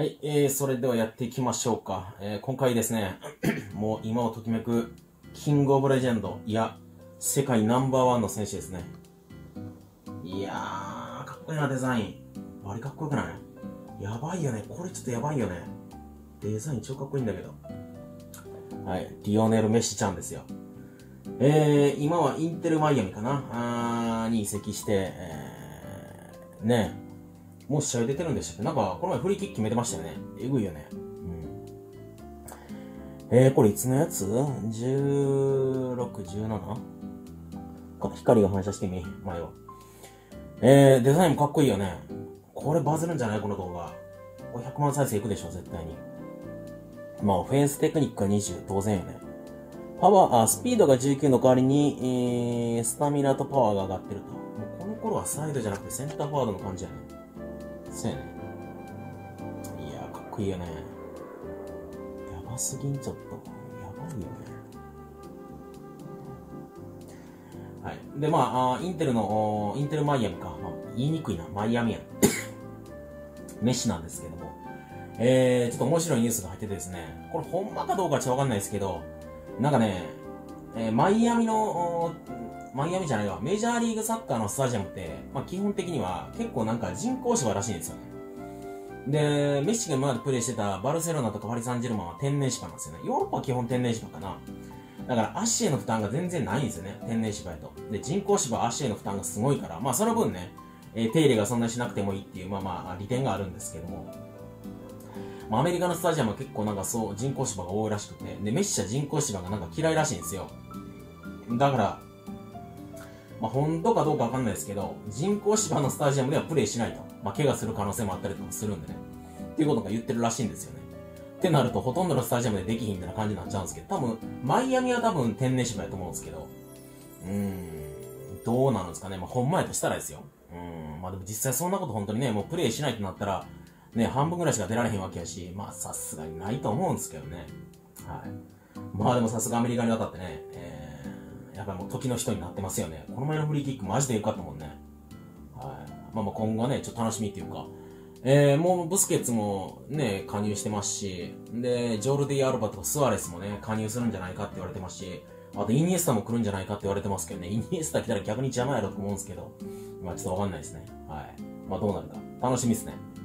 はい、それではやっていきましょうか。今回ですね、もう今をときめく、キングオブレジェンド、いや、世界ナンバーワンの選手ですね。いやー、かっこいいな、デザイン。バリかっこよくないやばいよね。これちょっとやばいよね。デザイン超かっこいいんだけど。はい、リオネル・メッシちゃんですよ。今はインテル・マイアミかなに移籍して、ねもう試合出てるんでしたっけなんか、この前フリーキック決めてましたよね。えぐいよね。これいつのやつ ?16、17? 光が反射してみ、前は。デザインもかっこいいよね。これバズるんじゃないこの動画。これ100万再生いくでしょ、絶対に。まあ、フェンステクニックが20、当然よね。スピードが19の代わりに、スタミナとパワーが上がってると。もうこの頃はサイドじゃなくてセンターフォワードの感じやね。そうやね。いやー、かっこいいよね。やばすぎん、ちょっと。やばいよね。はい。で、まあ、インテルマイアミか。まあ、言いにくいな。マイアミやん。メッシなんですけども。ちょっと面白いニュースが入っててですね。これほんまかどうかちょっとわかんないですけど、なんかね、マイアミじゃないわ。メジャーリーグサッカーのスタジアムって、まあ基本的には結構なんか人工芝らしいんですよね。で、メッシが今までプレイしてたバルセロナとかパリ・サンジェルマンは天然芝なんですよね。ヨーロッパは基本天然芝かな。だから足への負担が全然ないんですよね。天然芝へと。で、人工芝は足への負担がすごいから、まあその分ね、手入れがそんなにしなくてもいいっていう、まあ利点があるんですけども。まあアメリカのスタジアムは結構なんかそう、人工芝が多いらしくて、で、メッシは人工芝がなんか嫌いらしいんですよ。だから、まあ本当かどうかわかんないですけど、人工芝のスタジアムではプレイしないと。まあ怪我する可能性もあったりとかするんでね。っていうことが言ってるらしいんですよね。ってなると、ほとんどのスタジアムでできひんみたいな感じになっちゃうんですけど、多分、マイアミは多分天然芝やと思うんですけど、どうなんですかね。まあほんまやとしたらですよ。まあでも実際そんなこと本当にね、もうプレイしないとなったら、ね、半分ぐらいしか出られへんわけやし、まあさすがにないと思うんですけどね。はい。まあでもさすがアメリカに渡ってね、やっぱりもう時の人になってますよね。この前のフリーキックマジで良かったもんね。はい。まあ今後はね、ちょっと楽しみっていうか、もうブスケッツもね、加入してますし、で、ジョルディ・アルバとかスアレスもね、加入するんじゃないかって言われてますし、あとイニエスタも来るんじゃないかって言われてますけどね、イニエスタ来たら逆に邪魔やろと思うんですけど、まあちょっとわかんないですね。はい。まあどうなるか。楽しみですね。